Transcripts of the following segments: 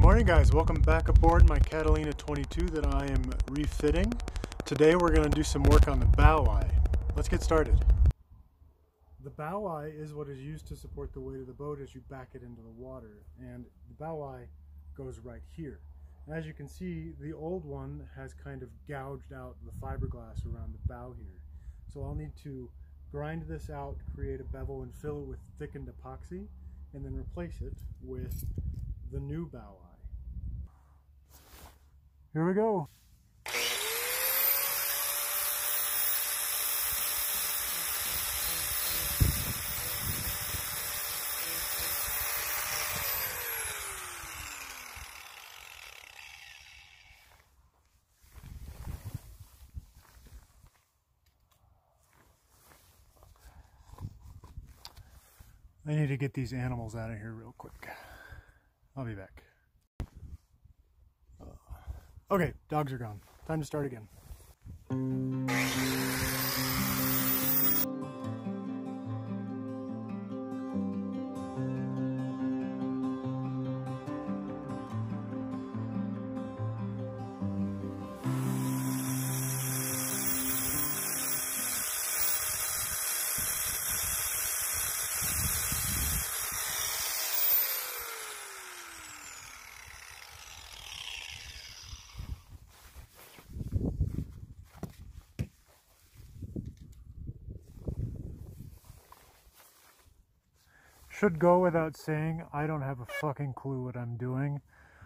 Morning guys, welcome back aboard my Catalina 22 that I am refitting. Today we're going to do some work on the bow eye. Let's get started. The bow eye is what is used to support the weight of the boat as you back it into the water, and the bow eye goes right here. And as you can see, the old one has kind of gouged out the fiberglass around the bow here. So I'll need to grind this out, create a bevel, and fill it with thickened epoxy, and then replace it with the new bow eye. Here we go. I need to get these animals out of here real quick. I'll be back. Okay, dogs are gone. Time to start again. Should go without saying, I don't have a fucking clue what I'm doing.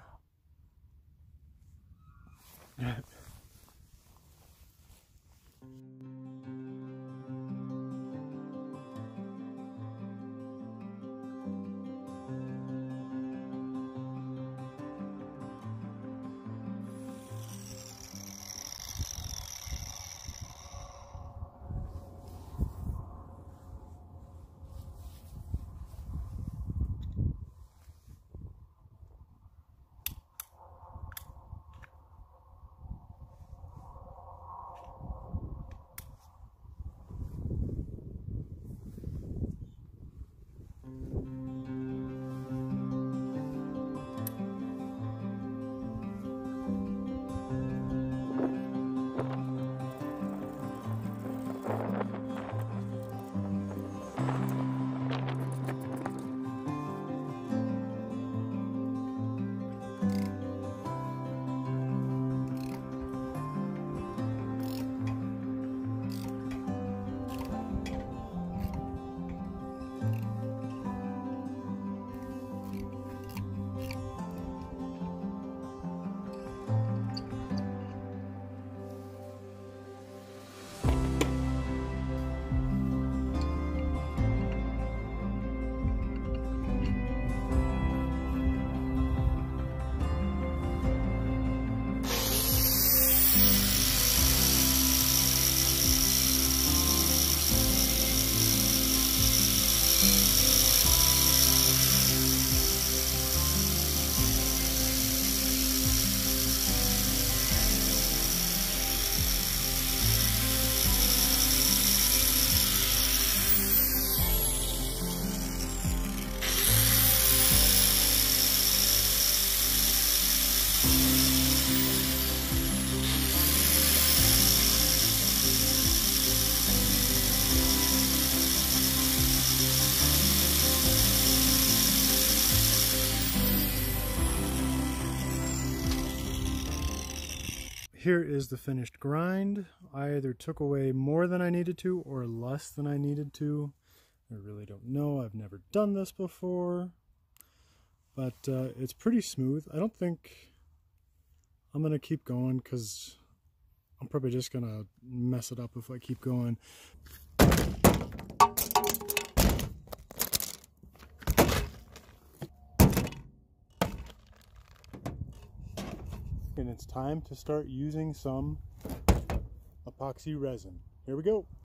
Here is the finished grind. I either took away more than I needed to or less than I needed to. I really don't know. I've never done this before. But it's pretty smooth. I don't think I'm going to keep going because I'm probably just going to mess it up if I keep going. And it's time to start using some epoxy resin. Here we go.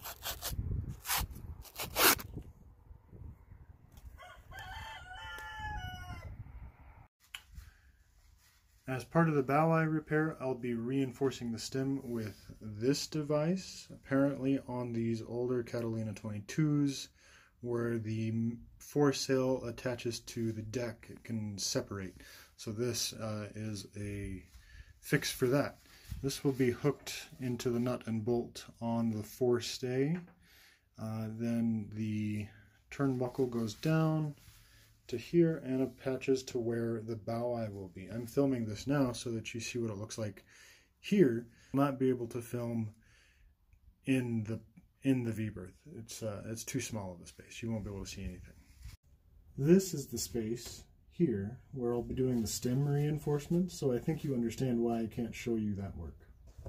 As part of the bow eye repair, I'll be reinforcing the stem with this device. Apparently on these older Catalina 22s, where the foresail attaches to the deck, it can separate. So this is a fix for that. This will be hooked into the nut and bolt on the forestay. Then the turnbuckle goes down to here and attaches to where the bow eye will be. I'm filming this now so that you see what it looks like here. I'll not be able to film in the V-berth. It's too small of a space. You won't be able to see anything. This is the space here where I'll be doing the stem reinforcement, so I think you understand why I can't show you that work.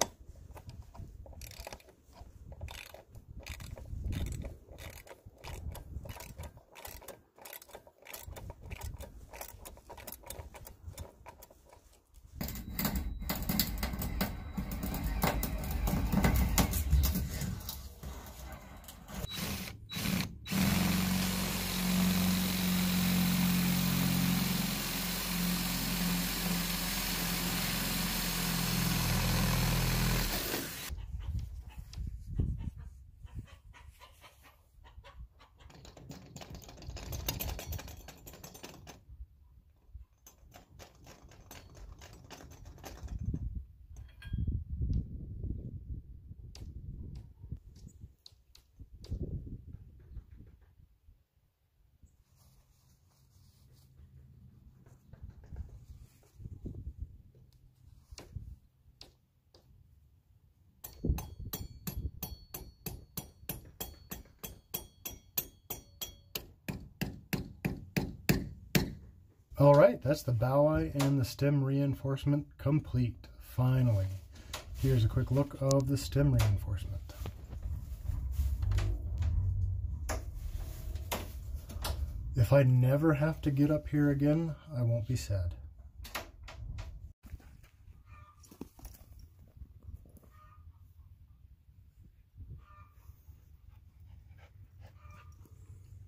All right, that's the bow eye and the stem reinforcement complete, finally. Here's a quick look of the stem reinforcement. If I never have to get up here again, I won't be sad.